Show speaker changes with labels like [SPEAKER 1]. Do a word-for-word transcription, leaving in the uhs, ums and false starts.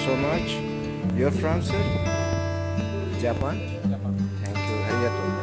[SPEAKER 1] so much. You're from, sir? Japan? Thank you. Arigato.